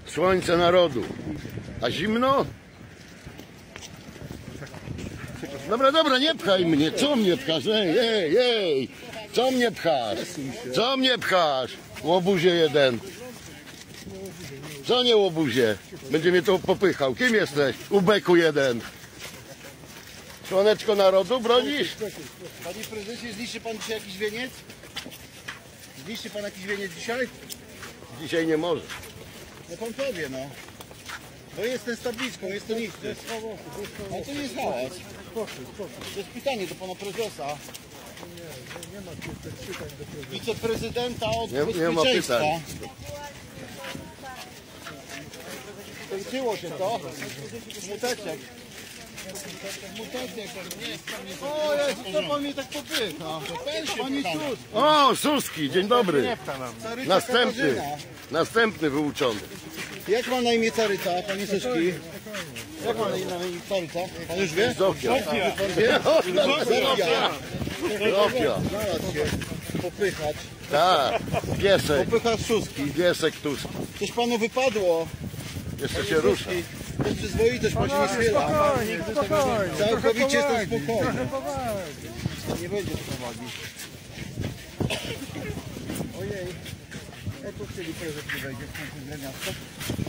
Słońce narodu. A zimno? Dobra, dobra, nie pchaj mnie. Co mnie pchasz? Ej. Co mnie pchasz? Co mnie pchasz? Łobuzie jeden. Co nie łobuzie? Będzie mnie to popychał. Kim jesteś? Ubeku jeden. Słoneczko narodu bronisz? Panie prezesie, zniszczy pan dzisiaj jakiś wieniec? Zniszczy pan jakiś wieniec dzisiaj? Dzisiaj nie może. No pan powie, no. To jest ten z tabliczką, jest to niszczy. No to nie jest hałas. To jest pytanie do pana prezesa. Wiceprezydenta od Nie ma bezpieczeństwa. pytań. Kończyło się to. Smuteczek. O Jezu, co pan mnie tak popycha? Panie cud. O, Suski, dzień dobry. Następny. Następny wyuczony. Jak ma na imię Caryca, panie Suski? Jak ma na imię Caryca? Pan już wie? Zofia. Zofia. Znalazł się. Popychać. Tak, piesek. Popychać Suski. Piesek Tuski. Coś panu wypadło. Jeszcze się rusza. To jest przyzwoitość, pan się nie schyla. Całkowicie jestem spokojny. Nie będzie powagi. Ojej. Jak tu chcieli prezes nie wejdzie w końcu miasta?